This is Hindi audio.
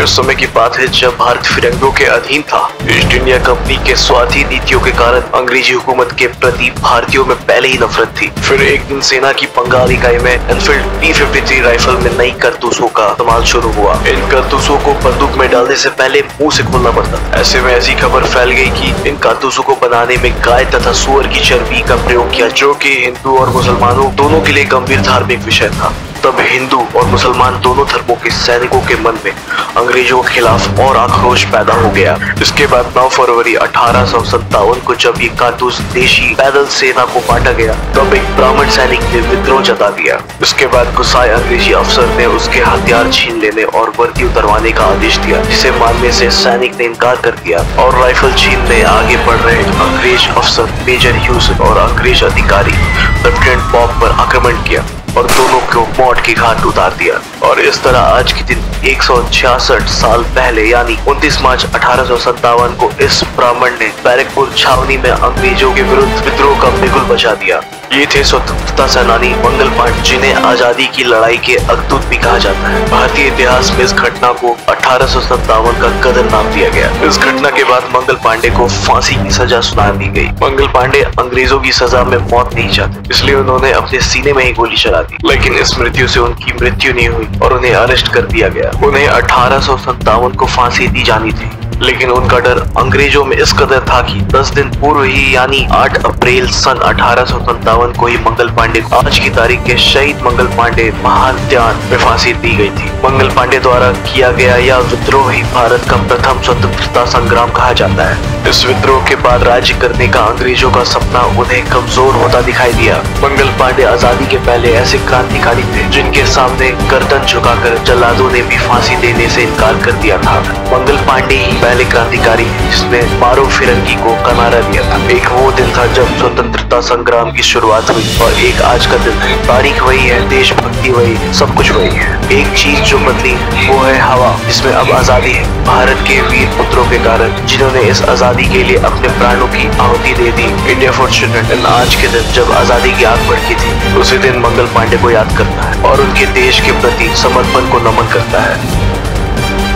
उस समय की बात है जब भारत फिरंगियों के अधीन था। ईस्ट इंडिया कंपनी के स्वार्थी नीतियों के कारण अंग्रेजी हुकूमत के प्रति भारतीयों में पहले ही नफरत थी। फिर एक दिन सेना की बंगाल इकाई में एनफील्ड P53 राइफल में नई कारतूसों का इस्तेमाल शुरू हुआ। इन कारतूसों को बंदूक में डालने से पहले मुंह से खोलना पड़ता। ऐसे में ऐसी खबर फैल गई कि इन कारतूसों को बनाने में गाय तथा सुअर की चर्बी का प्रयोग किया, जो कि हिंदू और मुसलमानों दोनों के लिए गंभीर धार्मिक विषय था। तब हिंदू और मुसलमान दोनों धर्मों के सैनिकों के मन में अंग्रेजों के खिलाफ और आक्रोश पैदा हो गया। इसके बाद 9 फरवरी 1857 को जब ये कारतूस देशी पैदल सेना को बांटा गया, तब एक ब्राह्मण सैनिक ने विद्रोह जता दिया। इसके बाद गुस्साए अंग्रेजी अफसर ने उसके हथियार छीन लेने और वर्दी उतरवाने का आदेश दिया, जिसे मानने से सैनिक ने इनकार कर दिया और राइफल छीनने आगे बढ़ रहे अंग्रेज अफसर मेजर ह्यूज और अंग्रेज अधिकारी लेफ्टिनेंट बॉब पर आक्रमण किया और दोनों को मौत की घाट उतार दिया। और इस तरह आज के दिन 166 साल पहले यानी 29 मार्च 1857 को इस ब्राह्मण ने बैरकपुर छावनी में अंग्रेजों के विरुद्ध विद्रोह का बिगुल बजा दिया। ये थे स्वतंत्रता सेनानी मंगल पांडे, जिन्हें आजादी की लड़ाई के अग्रदूत भी कहा जाता है। भारतीय इतिहास में इस घटना को 1857 का गदर नाम दिया गया। इस घटना के बाद मंगल पांडे को फांसी की सजा सुना दी गई। मंगल पांडे अंग्रेजों की सजा में मौत नहीं चाहते, इसलिए उन्होंने अपने सीने में ही गोली चला दी, लेकिन इस मृत्यु से उनकी मृत्यु नहीं हुई और उन्हें अरेस्ट कर दिया गया। उन्हें 1857 को फांसी दी जानी थी, लेकिन उनका डर अंग्रेजों में इस कदर था कि 10 दिन पूर्व ही यानी 8 अप्रैल सन 1857 को ही मंगल पांडे आज की तारीख के शहीद मंगल पांडे महात्यान में फांसी दी गई थी। मंगल पांडे द्वारा किया गया यह विद्रोह ही भारत का प्रथम स्वतंत्रता संग्राम कहा जाता है। इस विद्रोह के बाद राज्य करने का अंग्रेजों का सपना उन्हें कमजोर होता दिखाई दिया। मंगल पांडे आजादी के पहले ऐसे क्रांतिकारी थे जिनके सामने गर्दन झुकाकर जल्लादों ने भी फांसी देने से इनकार कर दिया था। मंगल पांडे ही पहले क्रांतिकारी जिसने मारो फिरंगी को किनारा दिया था। एक वो दिन था जब स्वतंत्रता संग्राम की शुरुआत हुई और एक आज का दिन है। तारीख वही है, देशभक्ति वही, सब कुछ वही है। एक चीज जो बदली वो है हवा, जिसमें अब आजादी है। भारत के वीर पुत्रों के कारण, जिन्होंने इस आजादी के लिए अपने प्राणों की आहुति दे दी। इंडिया फॉर चिल्ड्रन आज के दिन जब आजादी की आग भड़की थी, उसी दिन मंगल पांडे को याद करता है और उनके देश के प्रति समर्पण को नमन करता है।